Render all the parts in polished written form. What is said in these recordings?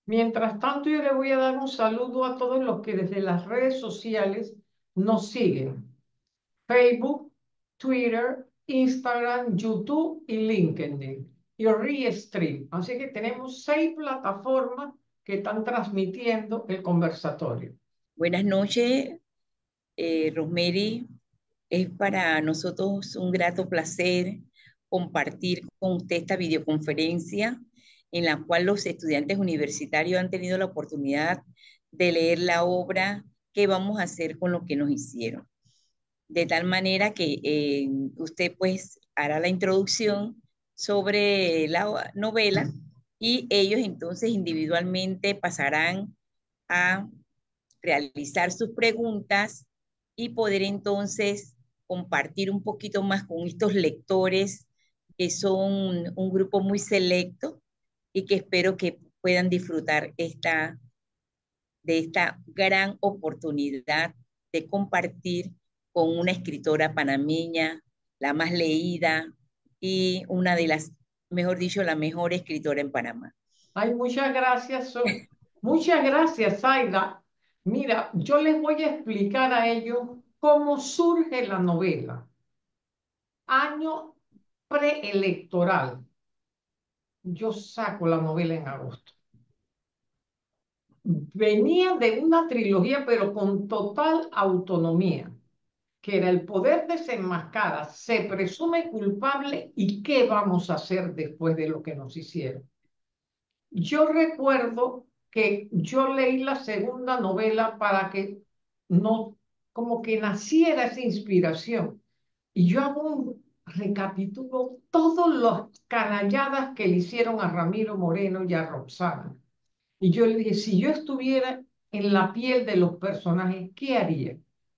Mientras tanto, yo le voy a dar un saludo a todos los que desde las redes sociales nos siguen. Facebook, Twitter, Instagram, YouTube y LinkedIn. Y Restream. Así que tenemos 6 plataformas que están transmitiendo el conversatorio. Buenas noches, Rosemary. Es para nosotros un grato placer compartir con usted esta videoconferencia en la cual los estudiantes universitarios han tenido la oportunidad de leer la obra que vamos a hacer con lo que nos hicieron. De tal manera que usted pues hará la introducción sobre la novela y ellos entonces individualmente pasarán a realizar sus preguntas y poder entonces compartir un poquito más con estos lectores que son un grupo muy selecto y que espero que puedan disfrutar de esta gran oportunidad de compartir con una escritora panameña, la más leída y una de las, mejor dicho, la mejor escritora en Panamá. Ay, muchas gracias, muchas gracias, Zaida. Mira, yo les voy a explicar a ellos cómo surge la novela. Año preelectoral. Yo saco la novela en agosto. Venía de una trilogía, pero con total autonomía, que era El poder desenmascara, Se presume culpable y ¿qué vamos a hacer después de lo que nos hicieron? Yo recuerdo que yo leí la segunda novela para que no, como que naciera esa inspiración. Y yo hago un recapitulo todas las canalladas que le hicieron a Ramiro Moreno y a Roxana. Y yo le dije, si yo estuviera en la piel de los personajes, ¿qué haría?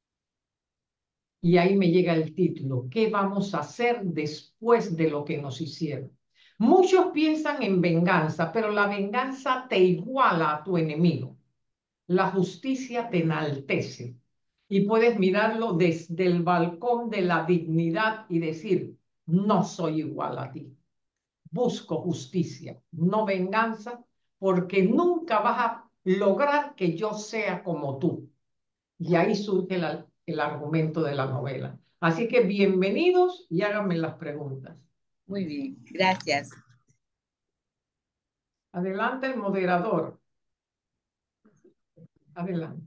Y ahí me llega el título, ¿qué vamos a hacer después de lo que nos hicieron? Muchos piensan en venganza, pero la venganza te iguala a tu enemigo. La justicia te enaltece y puedes mirarlo desde el balcón de la dignidad y decir, no soy igual a ti. Busco justicia, no venganza, porque nunca vas a lograr que yo sea como tú. Y ahí surge el argumento de la novela. Así que bienvenidos y háganme las preguntas. Muy bien, gracias. Adelante el moderador. Adelante.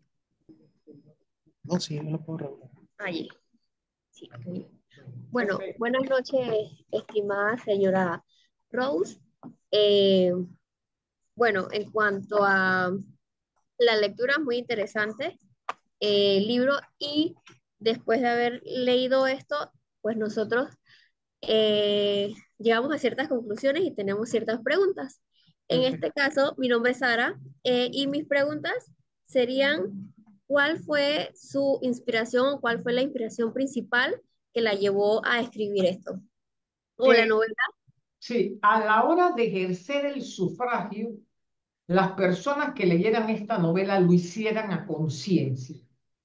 No, sí, me lo puedo revelar. Allí. Sí, ok. Ok. Bueno, buenas noches, estimada señora Rose. Eh, bueno, en cuanto a la lectura, muy interesante el libro y después de haber leído esto, pues nosotros llegamos a ciertas conclusiones y tenemos ciertas preguntas. En Perfecto. este caso, mi nombre es Sara y mis preguntas serían, ¿cuál fue su inspiración, cuál fue la inspiración principal que la llevó a escribir esto? O la Eh, novela. sí, a la hora de ejercer el sufragio, las personas que leyeran esta novela lo hicieran a conciencia.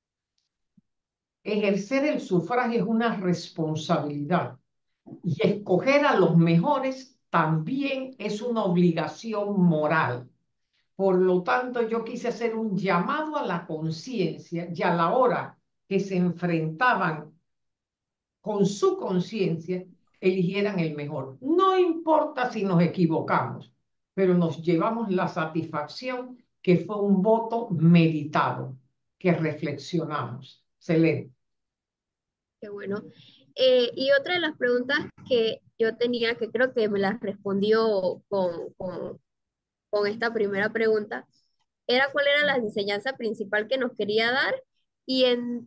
Ejercer el sufragio es una responsabilidad y escoger a los mejores también es una obligación moral. Por lo tanto, yo quise hacer un llamado a la conciencia y a la hora que se enfrentaban con su conciencia, eligieran el mejor. No importa si nos equivocamos, pero nos llevamos la satisfacción que fue un voto meditado, que reflexionamos. Excelente. Qué bueno. Y otra de las preguntas que yo tenía, que creo que me las respondió con esta primera pregunta, era cuál era la enseñanza principal que nos quería dar y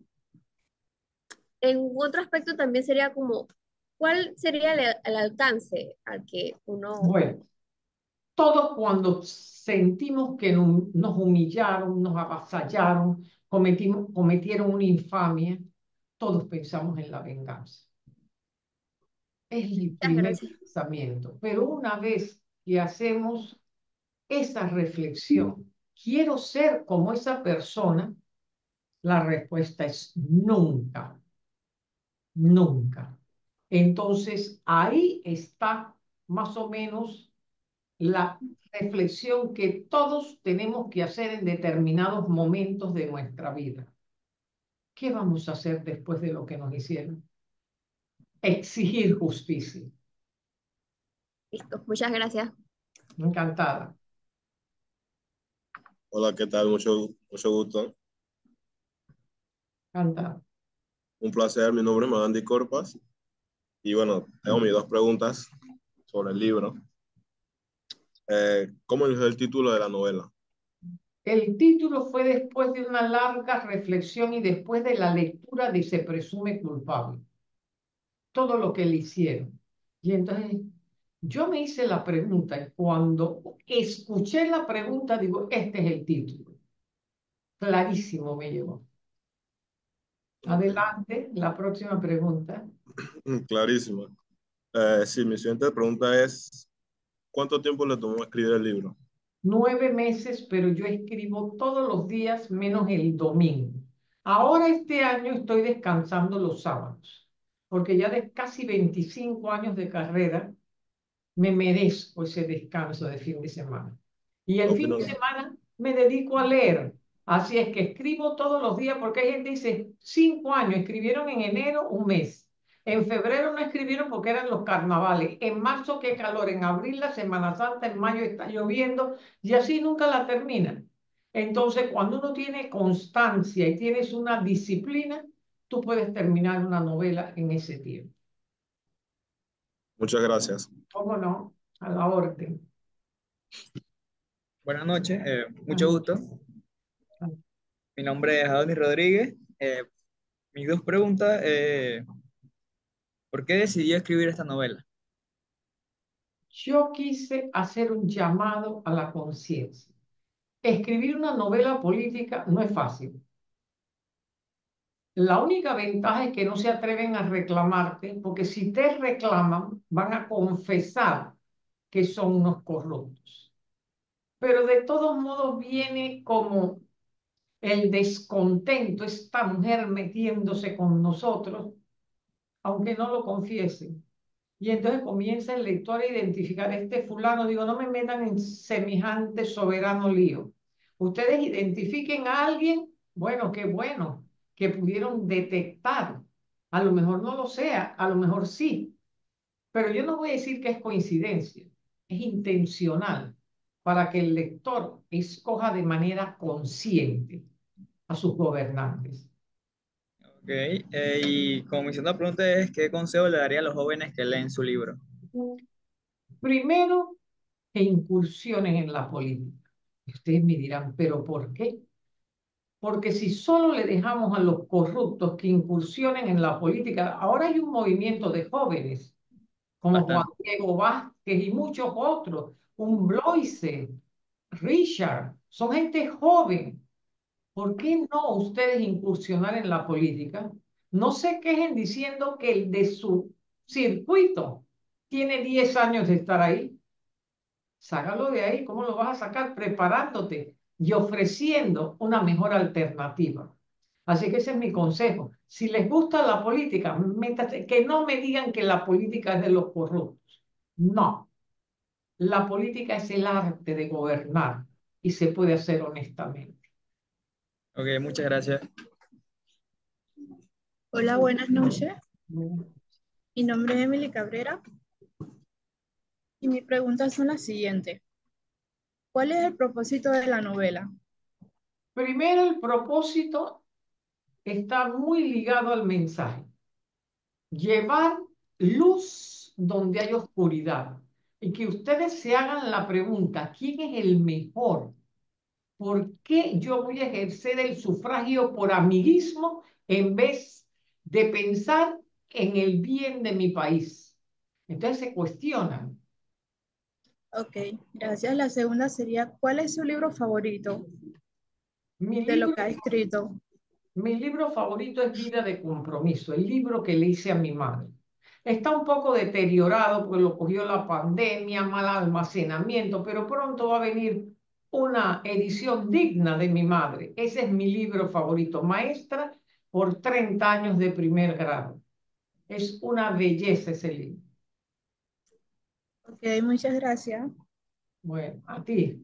en otro aspecto también sería como, ¿cuál sería el alcance al que uno... Bueno, todos cuando sentimos que nos humillaron, nos avasallaron, cometieron una infamia, todos pensamos en la venganza. Es el Muchas primer gracias. pensamiento. Pero una vez que hacemos esa reflexión, quiero ser como esa persona, la respuesta es nunca, nunca. Entonces, ahí está más o menos la reflexión que todos tenemos que hacer en determinados momentos de nuestra vida. ¿Qué vamos a hacer después de lo que nos hicieron? Exigir justicia. Listo, muchas gracias. Encantada. Hola, ¿qué tal? Mucho gusto. Encantada. Un placer. Mi nombre es Madandi Corpas. Y bueno, tengo mis dos preguntas sobre el libro. ¿Cómo eligió el título de la novela? El título fue después de una larga reflexión y después de la lectura de Se presume culpable. Todo lo que le hicieron. Y entonces yo me hice la pregunta y cuando escuché la pregunta digo, este es el título. Clarísimo me llegó. Adelante, la próxima pregunta. Clarísimo. Sí, mi siguiente pregunta es, ¿cuánto tiempo le tomó escribir el libro? 9 meses, pero yo escribo todos los días menos el domingo. Ahora este año estoy descansando los sábados, porque ya de casi 25 años de carrera me merezco ese descanso de fin de semana. Y el fin Opino de lo mismo. semana me dedico a leer. Así es que escribo todos los días, porque hay gente que dice, 5 años, escribieron en enero un mes. En febrero no escribieron porque eran los carnavales. En marzo qué calor, en abril la Semana Santa, en mayo está lloviendo y así nunca la terminan. Entonces, cuando uno tiene constancia y tienes una disciplina, tú puedes terminar una novela en ese tiempo. Muchas gracias. ¿Cómo no? A la orden. Buenas noches, mucho gusto. Mi nombre es Adonis Rodríguez. Mis dos preguntas, ¿por qué decidió escribir esta novela? Yo quise hacer un llamado a la conciencia. Escribir una novela política no es fácil. La única ventaja es que no se atreven a reclamarte, porque si te reclaman, van a confesar que son unos corruptos. Pero de todos modos viene como el descontento, esta mujer metiéndose con nosotros, aunque no lo confiesen. Y entonces comienza el lector a identificar este fulano. Digo, no me metan en semejante soberano lío. Ustedes identifiquen a alguien, bueno, qué bueno, que pudieron detectar. A lo mejor no lo sea, a lo mejor sí. Pero yo no voy a decir que es coincidencia, es intencional para que el lector escoja de manera consciente a sus gobernantes. Ok, y como mi segunda pregunta es, ¿qué consejo le daría a los jóvenes que leen su libro? Primero, que incursionen en la política. Y ustedes me dirán, ¿pero por qué? Porque si solo le dejamos a los corruptos que incursionen en la política, ahora hay un movimiento de jóvenes, como Juan Bastante. Diego Vázquez y muchos otros, un Bloise, Richard, son gente joven. ¿Por qué no ustedes incursionar en la política? No se quejen diciendo que el de su circuito tiene 10 años de estar ahí. Sácalo de ahí. ¿Cómo lo vas a sacar? Preparándote y ofreciendo una mejor alternativa. Así que ese es mi consejo. Si les gusta la política, métase, que no me digan que la política es de los corruptos. No, la política es el arte de gobernar y se puede hacer honestamente. Ok, muchas gracias. Hola, buenas noches. Bueno, Mi nombre es Emily Cabrera y mis preguntas son las siguientes. ¿Cuál es el propósito de la novela? primero, el propósito está muy ligado al mensaje. Llevar luz donde hay oscuridad. Y que ustedes se hagan la pregunta, ¿quién es el mejor? ¿Por qué yo voy a ejercer el sufragio por amiguismo en vez de pensar en el bien de mi país? Entonces se cuestionan. Ok, gracias. La segunda sería, ¿cuál es su libro favorito Mi de lo libro, que ha escrito? mi libro favorito es Vida de Compromiso, el libro que le hice a mi madre. Está un poco deteriorado porque lo cogió la pandemia, mal almacenamiento, pero pronto va a venir una edición digna de mi madre. Ese es mi libro favorito, Maestra por 30 años de primer grado. Es una belleza ese libro. Ok, muchas gracias. Bueno, a ti.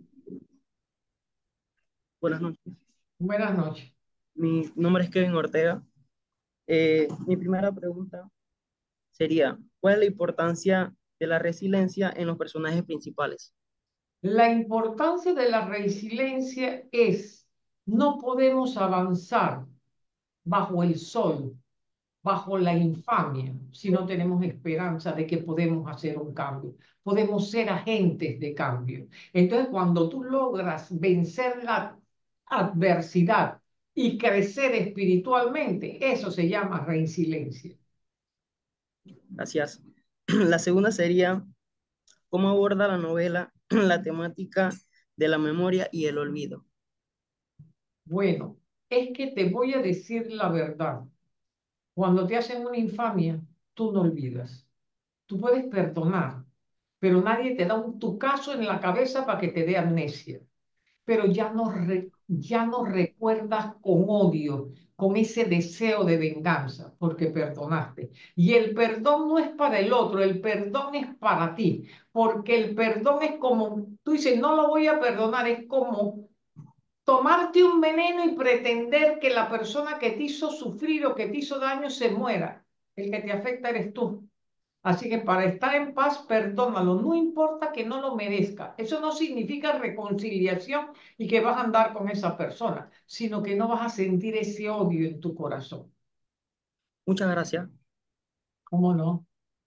Buenas noches. Buenas noches. Mi nombre es Kevin Ortega. Mi primera pregunta sería, ¿cuál es la importancia de la resiliencia en los personajes principales? La importancia de la resiliencia es, no podemos avanzar bajo el sol, bajo la infamia, si no tenemos esperanza de que podemos hacer un cambio. Podemos ser agentes de cambio. Entonces, cuando tú logras vencer la adversidad y crecer espiritualmente, eso se llama resiliencia. Gracias. La segunda sería, ¿cómo aborda la novela la temática de la memoria y el olvido? Bueno, es que te voy a decir la verdad. Cuando te hacen una infamia, tú no olvidas. Tú puedes perdonar, pero nadie te da un tucazo en la cabeza para que te dé amnesia. Pero ya no recuerdas con odio, con ese deseo de venganza, porque perdonaste. Y el perdón no es para el otro, el perdón es para ti, porque el perdón es como, tú dices, no lo voy a perdonar, es como tomarte un veneno y pretender que la persona que te hizo sufrir o que te hizo daño se muera. El que te afecta eres tú. Así que para estar en paz, perdónalo. No importa que no lo merezca. Eso no significa reconciliación y que vas a andar con esa persona, sino que no vas a sentir ese odio en tu corazón. Muchas gracias. ¿Cómo no?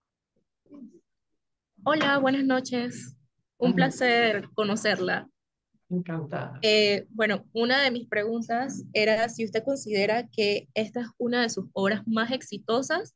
Hola, buenas noches. Un Ah, placer conocerla. encantada. Bueno, una de mis preguntas era si usted considera que esta es una de sus obras más exitosas.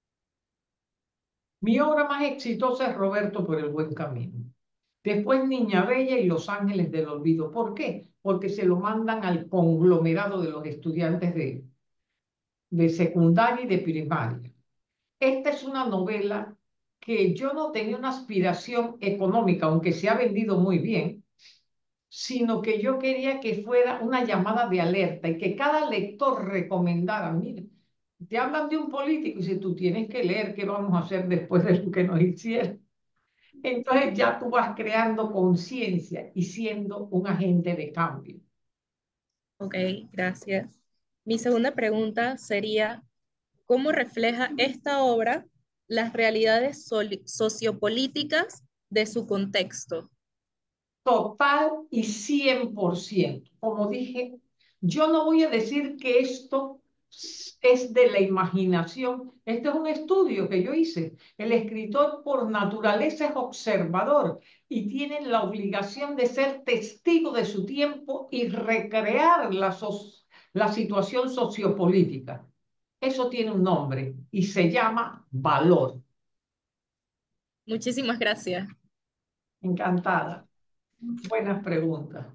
Mi obra más exitosa es Roberto por el buen camino. Después Niña Bella y Los Ángeles del Olvido. ¿Por qué? Porque se lo mandan al conglomerado de los estudiantes de secundaria y de primaria. Esta es una novela que yo no tenía una aspiración económica, aunque se ha vendido muy bien, sino que yo quería que fuera una llamada de alerta y que cada lector recomendara, mire, te hablan de un político y si tú tienes que leer qué vamos a hacer después de lo que nos hicieron. Entonces ya tú vas creando conciencia y siendo un agente de cambio. Ok, gracias. Mi segunda pregunta sería, ¿cómo refleja esta obra las realidades sociopolíticas de su contexto? Total y 100%. Como dije, yo no voy a decir que esto es de la imaginación. Este es un estudio que yo hice. El escritor por naturaleza es observador y tiene la obligación de ser testigo de su tiempo y recrear la situación sociopolítica. Eso tiene un nombre y se llama valor. Muchísimas gracias. Encantada. Buenas preguntas.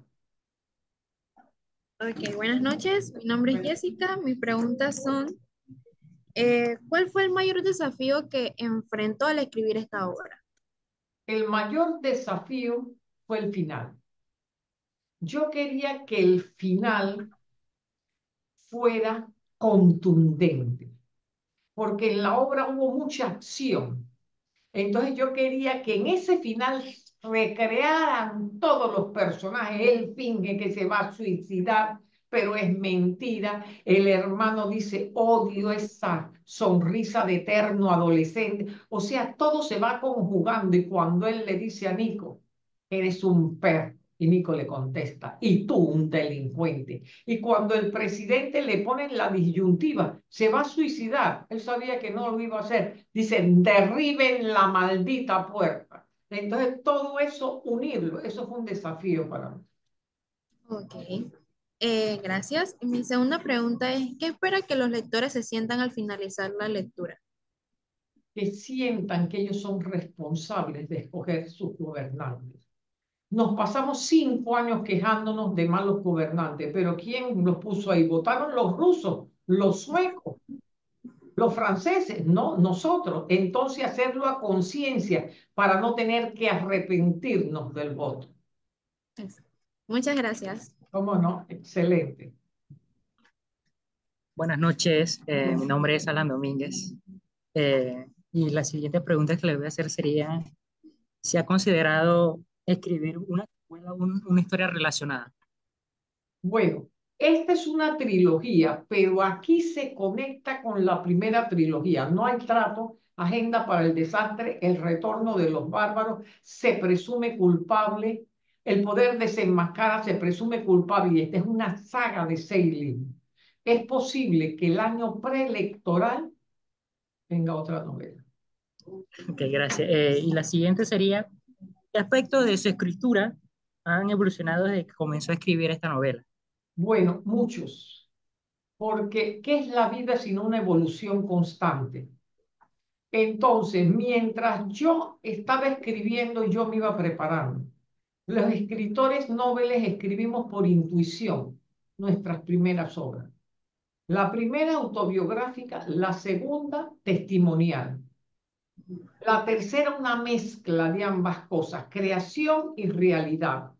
Ok, buenas noches. Mi nombre es Jessica. Mis preguntas son, ¿cuál fue el mayor desafío que enfrentó al escribir esta obra? El mayor desafío fue el final. Yo quería que el final fuera contundente, porque en la obra hubo mucha acción. Entonces yo quería que en ese final recrearan todos los personajes. Él finge que se va a suicidar, pero es mentira. El hermano dice, odio esa sonrisa de eterno adolescente. O sea, todo se va conjugando y cuando él le dice a Nico, eres un perro. Y Nico le contesta, y tú un delincuente. Y cuando el presidente le pone la disyuntiva, se va a suicidar, él sabía que no lo iba a hacer. Dicen, derriben la maldita puerta. Entonces, todo eso, unirlo, eso fue un desafío para mí. Ok, gracias. Mi segunda pregunta es, ¿qué espera que los lectores se sientan al finalizar la lectura? Que sientan que ellos son responsables de escoger sus gobernantes. Nos pasamos 5 años quejándonos de malos gobernantes, pero ¿quién los puso ahí? ¿Votaron los rusos, los suecos, los franceses? No, nosotros. Entonces hacerlo a conciencia para no tener que arrepentirnos del voto. Muchas gracias. ¿Cómo no? Excelente. Buenas noches, mi nombre es Alan Domínguez. Y la siguiente pregunta que le voy a hacer sería, ¿se ha considerado escribir una secuela, una historia relacionada. Bueno, esta es una trilogía, pero aquí se conecta con la primera trilogía. No hay trato, agenda para el desastre, el retorno de los bárbaros, se presume culpable, el poder desenmascara, se presume culpable, y esta es una saga de 6 libros. Es posible que el año preelectoral tenga otra novela. Ok, gracias. Y la siguiente sería, ¿qué aspectos de su escritura han evolucionado desde que comenzó a escribir esta novela? Bueno, muchos, porque ¿qué es la vida sino una evolución constante? Entonces, mientras yo estaba escribiendo, yo me iba preparando. Los escritores noveles escribimos por intuición nuestras primeras obras. La primera autobiográfica, la segunda testimonial. La tercera una mezcla de ambas cosas, creación y realidad.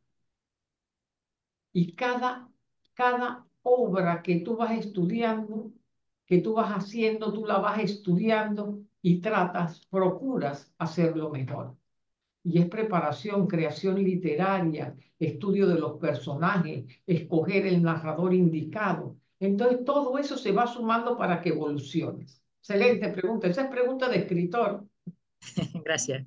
Y cada obra que tú vas estudiando, que tú vas haciendo, tú la vas estudiando y tratas, procuras hacerlo mejor. Y es preparación, creación literaria, estudio de los personajes, escoger el narrador indicado. Entonces todo eso se va sumando para que evoluciones. Excelente pregunta. Esa es pregunta de escritor. Gracias.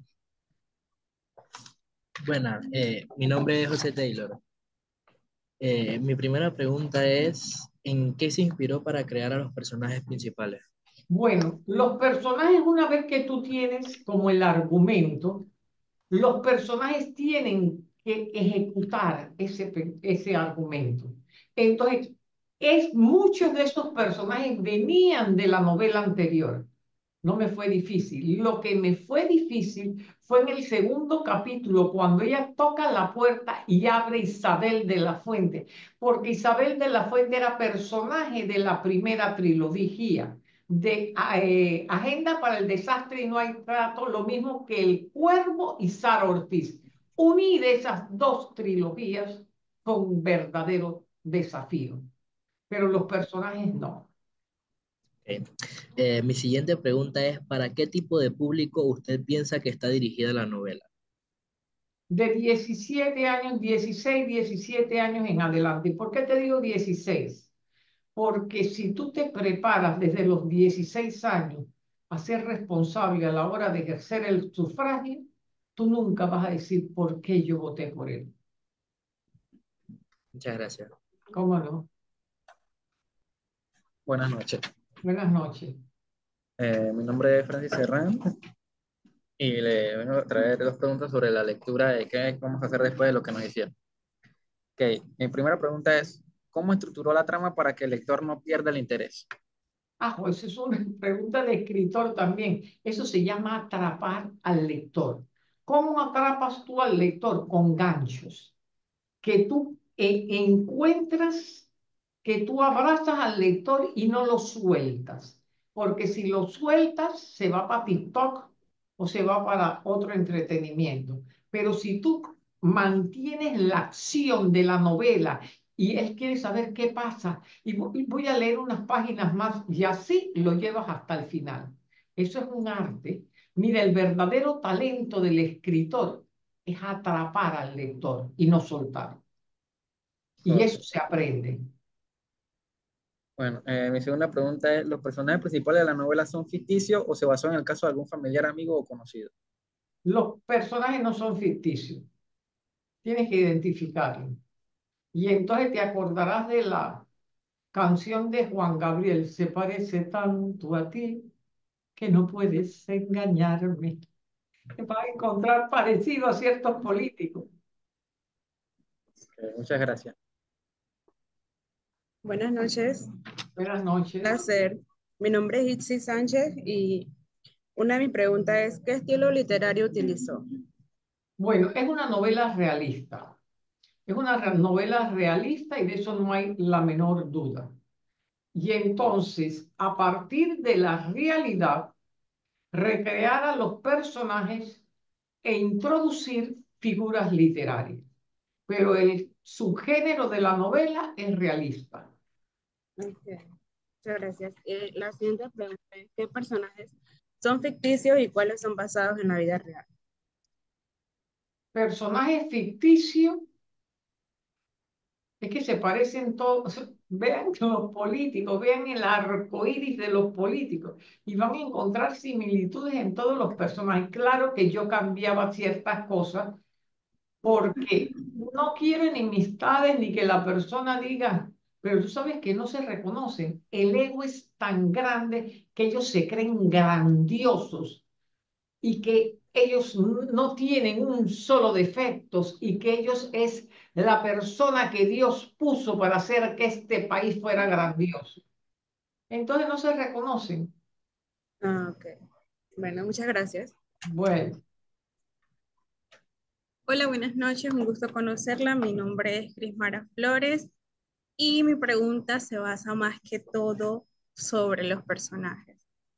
Bueno, mi nombre es José Taylor. Mi primera pregunta es, ¿en qué se inspiró para crear a los personajes principales? Bueno, los personajes, una vez que tú tienes como el argumento, los personajes tienen que ejecutar ese argumento. Entonces, muchos de esos personajes venían de la novela anterior. No me fue difícil. Lo que me fue difícil fue en el segundo capítulo, cuando ella toca la puerta y abre Isabel de la Fuente, porque Isabel de la Fuente era personaje de la primera trilogía de Agenda para el Desastre y No hay Trato, lo mismo que El Cuervo y Sara Ortiz. Unir esas dos trilogías fue un verdadero desafío, pero los personajes no. Ok. Mi siguiente pregunta es, ¿para qué tipo de público usted piensa que está dirigida la novela? De 17 años, 16, 17 años en adelante. ¿Y por qué te digo 16? Porque si tú te preparas desde los 16 años a ser responsable a la hora de ejercer el sufragio, tú nunca vas a decir por qué yo voté por él. Muchas gracias. ¿Cómo no? Buenas noches. Buenas noches. Mi nombre es Francis Serrán y le vengo a traer dos preguntas sobre la lectura de qué vamos a hacer después de lo que nos hicieron. Ok, mi primera pregunta es, ¿cómo estructuró la trama para que el lector no pierda el interés? Pues eso es una pregunta de escritor también. Eso se llama atrapar al lector. ¿Cómo atrapas tú al lector? Con ganchos. Que tú encuentras, que tú abrazas al lector y no lo sueltas. Porque si lo sueltas, se va para TikTok o se va para otro entretenimiento. Pero si tú mantienes la acción de la novela y él quiere saber qué pasa, y voy a leer unas páginas más y así lo llevas hasta el final. Eso es un arte. Mira, el verdadero talento del escritor es atrapar al lector y no soltarlo. Y Ok. eso se aprende. Bueno, mi segunda pregunta es, ¿los personajes principales de la novela son ficticios o se basó en el caso de algún familiar, amigo o conocido? Los personajes no son ficticios. Tienes que identificarlos. Y entonces te acordarás de la canción de Juan Gabriel, se parece tanto a ti que no puedes engañarme. Te vas a encontrar parecido a ciertos políticos. Muchas gracias. Buenas noches, Buenas noches. placer. Mi nombre es Itzi Sánchez y una de mis preguntas es, ¿qué estilo literario utilizó? Bueno, es una novela realista. Es una novela realista y de eso no hay la menor duda. Y entonces, a partir de la realidad, recrear a los personajes e introducir figuras literarias. Pero el subgénero de la novela es realista. Okay. Muchas gracias. La siguiente pregunta es, ¿qué personajes son ficticios y cuáles son basados en la vida real? personajes ficticios, es que se parecen todos. Vean los políticos, vean el arco iris de los políticos y van a encontrar similitudes en todos los personajes. Claro que yo cambiaba ciertas cosas porque no quiero enemistades ni que la persona diga, pero tú sabes que no se reconocen. El ego es tan grande que ellos se creen grandiosos y que ellos no tienen un solo defecto y que ellos es la persona que Dios puso para hacer que este país fuera grandioso. Entonces no se reconocen. Ah, ok. Bueno, muchas gracias. Bueno, Hola, buenas noches, un gusto conocerla. Mi nombre es Crismara Flores y mi pregunta se basa más que todo sobre los personajes.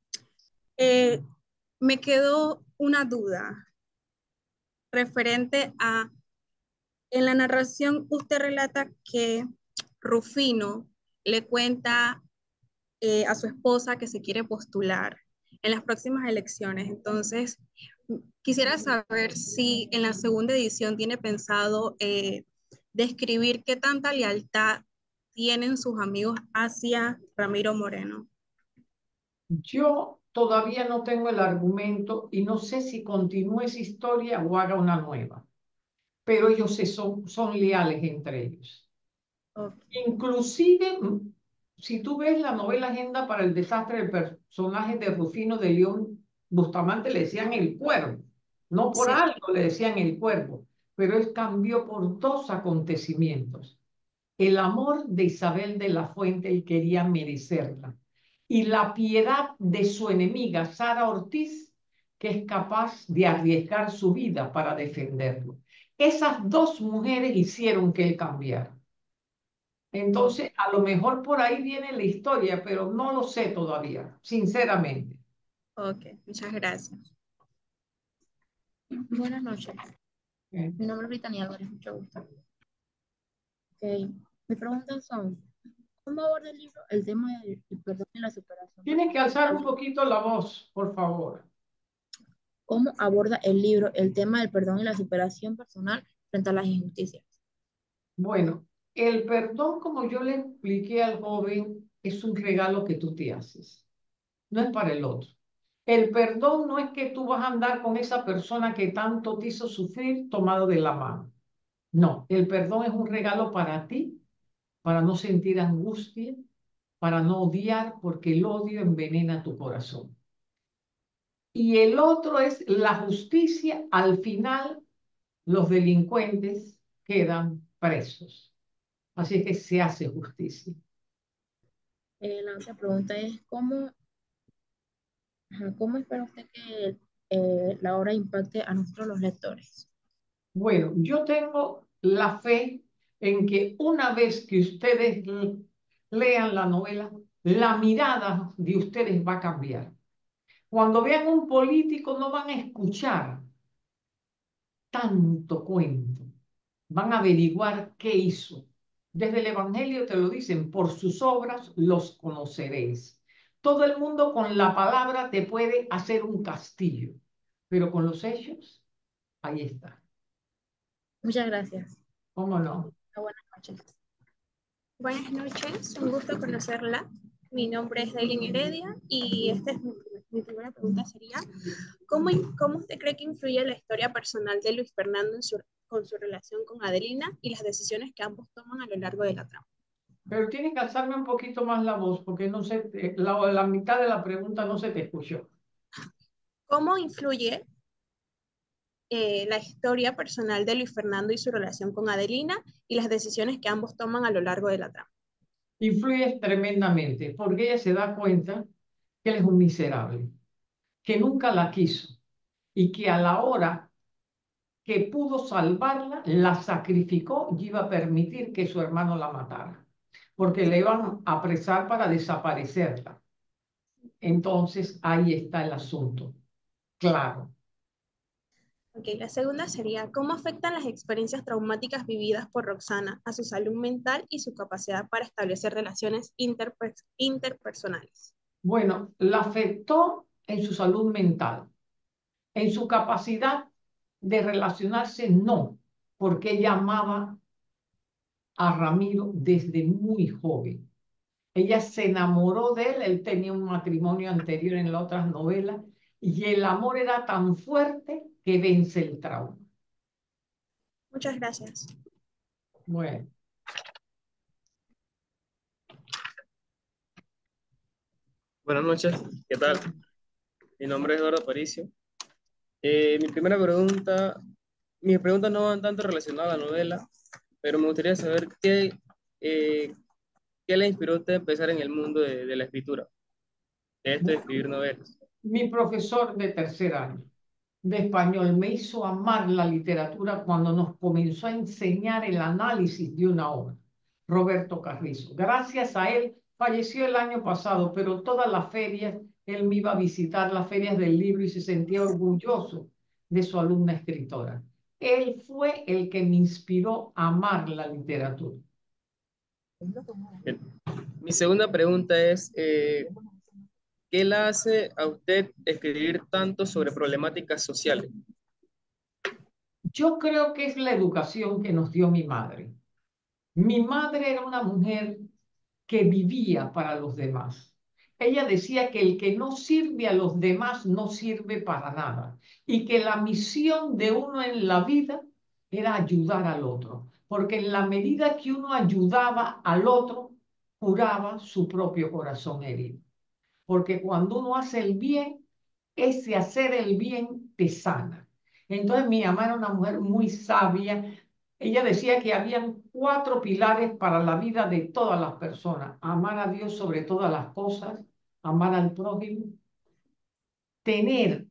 Eh, Me quedó una duda referente a, en la narración usted relata que Rufino le cuenta a su esposa que se quiere postular en las próximas elecciones. Entonces, quisiera saber si en la segunda edición tiene pensado describir qué tanta lealtad tienen sus amigos hacia Ramiro Moreno. yo todavía no tengo el argumento y no sé si continúe esa historia o haga una nueva, pero ellos son leales entre ellos. Okay. Inclusive, si tú ves la novela Agenda para el Desastre, el personaje de Rufino de León Bustamante le decían el cuervo, no por Sí. algo le decían el cuervo, pero él cambió por dos acontecimientos. El amor de Isabel de la Fuente, él quería merecerla, y la piedad de su enemiga, Sara Ortiz, que es capaz de arriesgar su vida para defenderlo. Esas dos mujeres hicieron que él cambiara. Entonces, a lo mejor por ahí viene la historia, pero no lo sé todavía, sinceramente. Ok, muchas gracias. Buenas noches. ¿Eh? Mi nombre es Brittany Álvarez, mucho gusto. Okay. Mis preguntas son, ¿cómo aborda el libro el tema del perdón y la superación Tienes que alzar un personal? poquito la voz, por favor. ¿Cómo aborda el libro el tema del perdón y la superación personal frente a las injusticias? Bueno, el perdón, como yo le expliqué al joven, es un regalo que tú te haces, no es para el otro. El perdón no es que tú vas a andar con esa persona que tanto te hizo sufrir tomado de la mano. No, el perdón es un regalo para ti, para no sentir angustia, para no odiar, porque el odio envenena tu corazón. Y el otro es la justicia. Al final, los delincuentes quedan presos. Así es que se hace justicia. La otra pregunta es, ¿cómo espera usted que la obra impacte a nosotros los lectores? Bueno, yo tengo la fe en que una vez que ustedes lean la novela, la mirada de ustedes va a cambiar. Cuando vean un político no van a escuchar tanto cuento, van a averiguar qué hizo. Desde el Evangelio te lo dicen, por sus obras los conoceréis. Todo el mundo con la palabra te puede hacer un castillo, pero con los hechos, ahí está. Muchas gracias. ¿Cómo no? Buenas noches. Buenas noches, un gusto conocerla. Mi nombre es Dailin Heredia y esta es mi primera pregunta sería, ¿cómo usted cree que influye la historia personal de Luis Fernando con su relación con Adelina y las decisiones que ambos toman a lo largo de la trama? Pero tienes que alzarme un poquito más la voz, porque no sé, la mitad de la pregunta no se te escuchó. ¿Cómo influye la historia personal de Luis Fernando y su relación con Adelina y las decisiones que ambos toman a lo largo de la trama? Influye tremendamente, porque ella se da cuenta que él es un miserable, que nunca la quiso y que a la hora que pudo salvarla, la sacrificó y iba a permitir que su hermano la matara, porque le iban a apresar para desaparecerla. Entonces, ahí está el asunto. Claro. Ok, la segunda sería, ¿cómo afectan las experiencias traumáticas vividas por Roxana a su salud mental y su capacidad para establecer relaciones interpersonales? Bueno, la afectó en su salud mental, en su capacidad de relacionarse, no, porque ella amaba a Ramiro desde muy joven. Ella se enamoró de él, él tenía un matrimonio anterior en las otras novelas, y el amor era tan fuerte que vence el trauma. Muchas gracias. Bueno. Buenas noches, ¿qué tal? Mi nombre es Eduardo Aparicio. Mis preguntas no van tanto relacionadas a la novela, pero me gustaría saber eh, qué le inspiró a usted a empezar en el mundo de la escritura, de esto de escribir novelas. Mi profesor de tercer año de español me hizo amar la literatura cuando nos comenzó a enseñar el análisis de una obra, Roberto Carrizo. Gracias a él, falleció el año pasado, pero todas las ferias, él me iba a visitar las ferias del libro y se sentía orgulloso de su alumna escritora. Él fue el que me inspiró a amar la literatura. Bien. Mi segunda pregunta es, ¿qué la hace a usted escribir tanto sobre problemáticas sociales? Yo creo que es la educación que nos dio mi madre. Mi madre era una mujer que vivía para los demás. Ella decía que el que no sirve a los demás no sirve para nada y que la misión de uno en la vida era ayudar al otro, porque en la medida que uno ayudaba al otro, curaba su propio corazón herido. Porque cuando uno hace el bien, ese hacer el bien te sana. Entonces mi mamá era una mujer muy sabia. Ella decía que habían 4 pilares para la vida de todas las personas: amar a Dios sobre todas las cosas, amar al prójimo, tener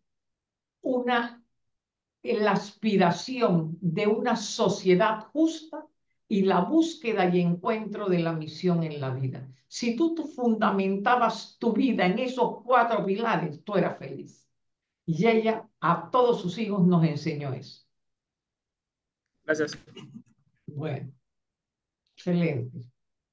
la aspiración de una sociedad justa y la búsqueda y encuentro de la misión en la vida. Si tú fundamentabas tu vida en esos 4 pilares, tú eras feliz. Y ella a todos sus hijos nos enseñó eso. Gracias. Bueno, excelente.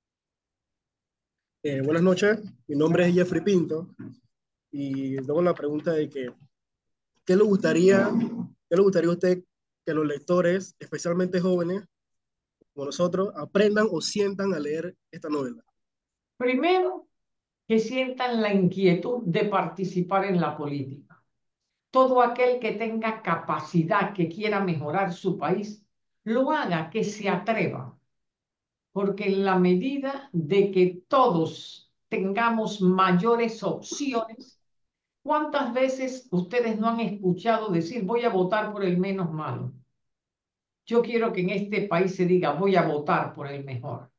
Buenas noches, mi nombre es Jeffrey Pinto y tengo la pregunta de que, ¿qué le gustaría a usted que los lectores, especialmente jóvenes como nosotros, aprendan o sientan a leer esta novela? Primero, que sientan la inquietud de participar en la política. Todo aquel que tenga capacidad, que quiera mejorar su país, lo haga, que se atreva. Porque en la medida de que todos tengamos mayores opciones, ¿cuántas veces ustedes no han escuchado decir voy a votar por el menos malo? Yo quiero que en este país se diga voy a votar por el mejor.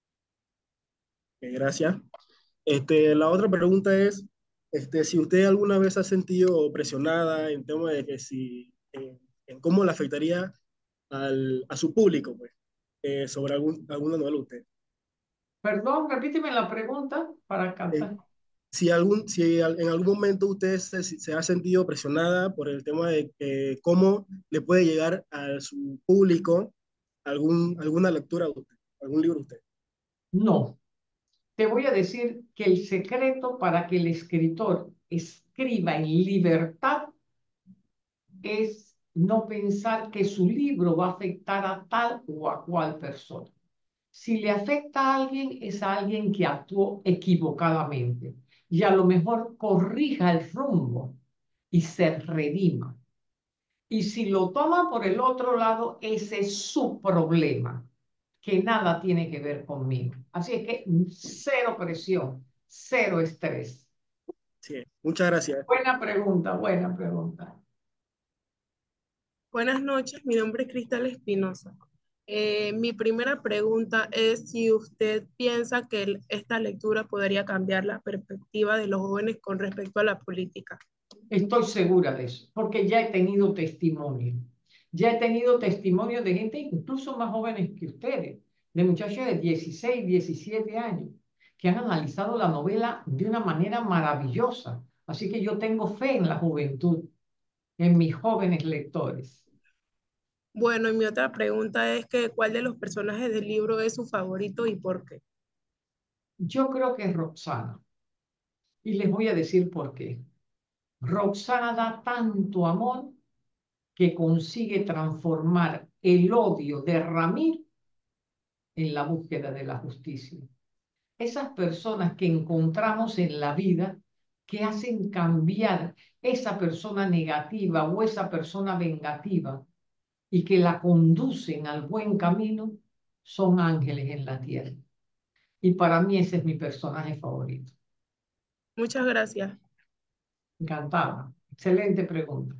Gracias. La otra pregunta es, si usted alguna vez ha sentido presionada en tema de que en cómo le afectaría a su público, pues, sobre alguna novela de usted. Perdón, repíteme la pregunta para cantar. Si en algún momento usted se ha sentido presionada por el tema de cómo le puede llegar a su público alguna lectura de usted, algún libro de usted. No. Te voy a decir que el secreto para que el escritor escriba en libertad es no pensar que su libro va a afectar a tal o a cual persona. Si le afecta a alguien, es a alguien que actuó equivocadamente y a lo mejor corrija el rumbo y se redima. Y si lo toma por el otro lado, ese es su problema, que nada tiene que ver conmigo. Así es que cero presión, cero estrés. Sí, muchas gracias. Buena pregunta, buena pregunta. Buenas noches, mi nombre es Cristal Espinosa. Mi primera pregunta es si usted piensa que esta lectura podría cambiar la perspectiva de los jóvenes con respecto a la política. Estoy segura de eso, porque ya he tenido testimonio. Ya he tenido testimonio de gente incluso más jóvenes que ustedes, de muchachos de 16, 17 años, que han analizado la novela de una manera maravillosa. Así que yo tengo fe en la juventud, en mis jóvenes lectores. Bueno, y mi otra pregunta es que ¿cuál de los personajes del libro es su favorito y por qué? Yo creo que es Roxana. Y les voy a decir por qué. Roxana da tanto amor que consigue transformar el odio de Ramiro en la búsqueda de la justicia. Esas personas que encontramos en la vida que hacen cambiar esa persona negativa o esa persona vengativa y que la conducen al buen camino, son ángeles en la tierra. Y para mí ese es mi personaje favorito. Muchas gracias. Encantada. Excelente pregunta.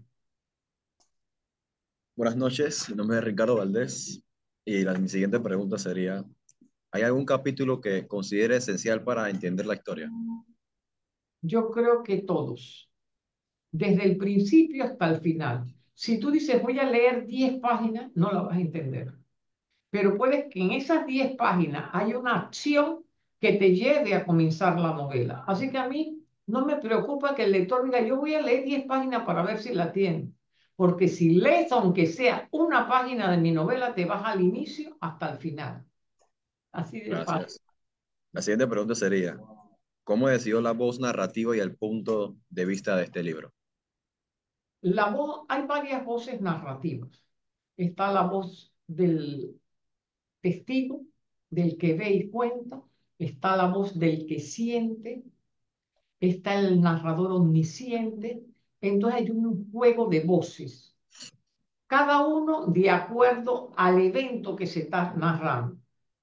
Buenas noches, mi nombre es Ricardo Valdés y mi siguiente pregunta sería, ¿hay algún capítulo que considere esencial para entender la historia? Yo creo que todos, desde el principio hasta el final. Si tú dices, voy a leer 10 páginas, no la vas a entender. Pero puedes que en esas 10 páginas haya una acción que te lleve a comenzar la novela. Así que a mí no me preocupa que el lector diga, yo voy a leer 10 páginas para ver si la tiene. Porque si lees, aunque sea una página de mi novela, te vas al inicio hasta el final. Así de fácil. Gracias. La siguiente pregunta sería, ¿cómo decidió la voz narrativa y el punto de vista de este libro? La voz, hay varias voces narrativas. Está la voz del testigo, del que ve y cuenta. Está la voz del que siente. Está el narrador omnisciente. Entonces hay un juego de voces, cada uno de acuerdo al evento que se está narrando.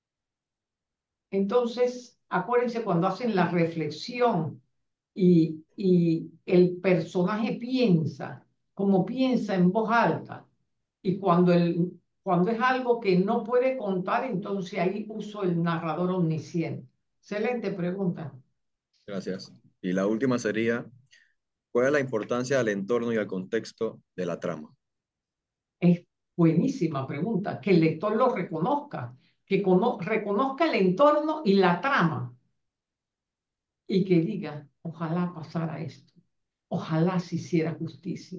Entonces, acuérdense cuando hacen la reflexión y el personaje piensa, como piensa en voz alta, y cuando es algo que no puede contar, entonces ahí uso el narrador omnisciente. Excelente pregunta. Gracias. Y la última sería, ¿cuál es la importancia del entorno y el contexto de la trama? Es buenísima pregunta. Que el lector lo reconozca, que reconozca el entorno y la trama y que diga, ojalá pasara esto, ojalá se hiciera justicia.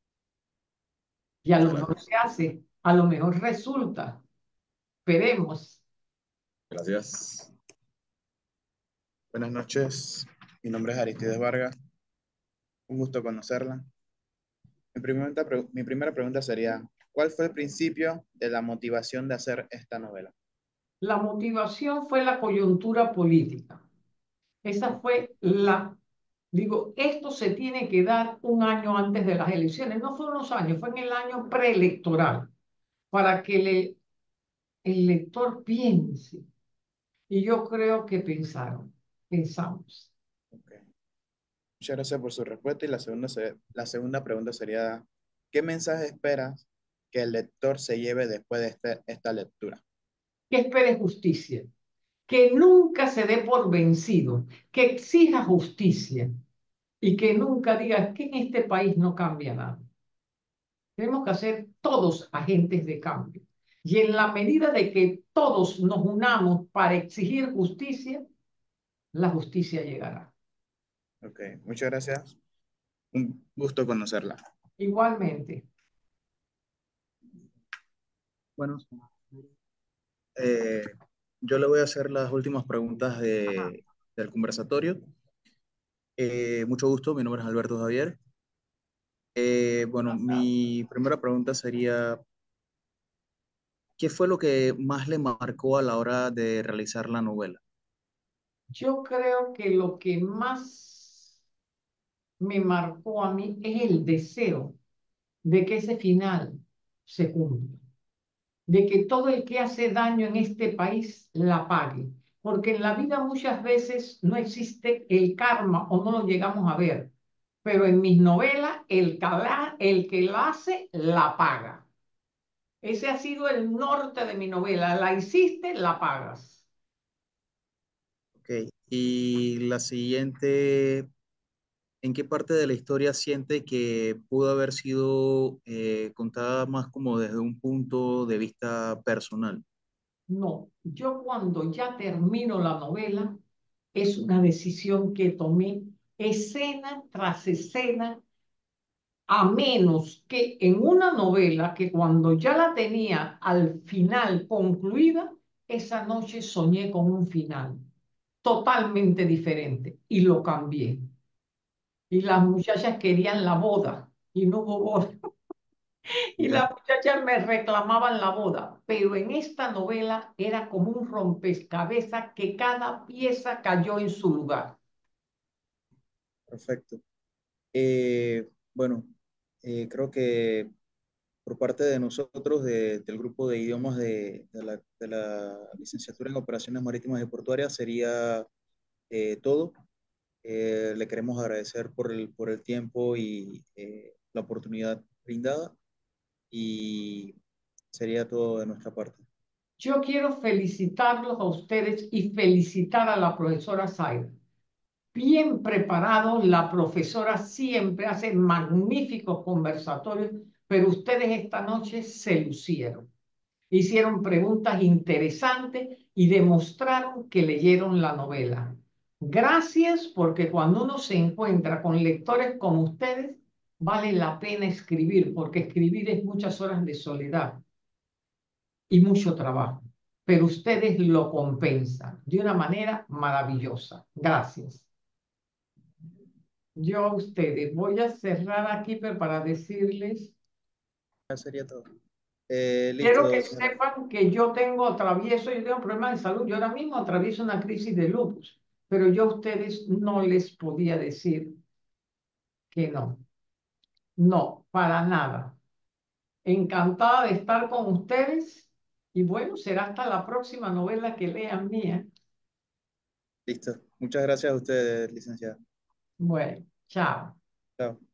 Y a lo mejor se hace, a lo mejor resulta. Veremos. Gracias. Buenas noches, mi nombre es Aristides Vargas, un gusto conocerla. Mi primera pregunta sería, ¿cuál fue el principio de la motivación de hacer esta novela? La motivación fue la coyuntura política. Esa fue esto se tiene que dar un año antes de las elecciones. No fueron los años, fue en el año preelectoral, para que el lector piense. Y yo creo que pensamos. Okay. Muchas gracias por su respuesta y la segunda pregunta sería, ¿qué mensaje esperas que el lector se lleve después de esta lectura? Que espere justicia, que nunca se dé por vencido, que exija justicia y que nunca diga que en este país no cambia nada. Tenemos que ser todos agentes de cambio. Y en la medida de que todos nos unamos para exigir justicia, la justicia llegará. Ok, muchas gracias. Un gusto conocerla. Igualmente. Bueno, yo le voy a hacer las últimas preguntas del conversatorio. Mucho gusto, mi nombre es Alberto Javier. Bueno, mi primera pregunta sería, ¿qué fue lo que más le marcó a la hora de realizar la novela? Yo creo que lo que más me marcó a mí es el deseo de que ese final se cumpla, de que todo el que hace daño en este país la pague, porque en la vida muchas veces no existe el karma o no lo llegamos a ver, pero en mis novelas el que la hace la paga. Ese ha sido el norte de mi novela, la hiciste, la pagas. Ok, y la siguiente, ¿en qué parte de la historia siente que pudo haber sido contada más como desde un punto de vista personal? No, yo cuando ya termino la novela, es una decisión que tomé escena tras escena, a menos que en una novela que cuando ya la tenía al final concluida, esa noche soñé con un final totalmente diferente y lo cambié. Y las muchachas querían la boda y no hubo boda. Y la muchacha me reclamaba en la boda, pero en esta novela era como un rompecabezas que cada pieza cayó en su lugar. Perfecto. Bueno, creo que por parte de nosotros, del grupo de idiomas de la licenciatura en Operaciones Marítimas y Portuarias, sería todo. Le queremos agradecer por el tiempo y la oportunidad brindada y sería todo de nuestra parte. Yo quiero felicitarlos a ustedes y felicitar a la profesora Zaira. Bien preparado, la profesora siempre hace magníficos conversatorios, pero ustedes esta noche se lucieron. Hicieron preguntas interesantes y demostraron que leyeron la novela. Gracias, porque cuando uno se encuentra con lectores como ustedes, vale la pena escribir, porque escribir es muchas horas de soledad y mucho trabajo, pero ustedes lo compensan de una manera maravillosa. Gracias. Yo a ustedes voy a cerrar aquí pero para decirles, Ya sería todo. quiero que Listo. sepan que yo tengo problemas de salud, yo ahora mismo atravieso una crisis de lupus, pero yo a ustedes no les podía decir que no, no, para nada. Encantada de estar con ustedes y bueno, será hasta la próxima novela que lean mía. Listo. Muchas gracias a ustedes, licenciada. Bueno, chao. Chao.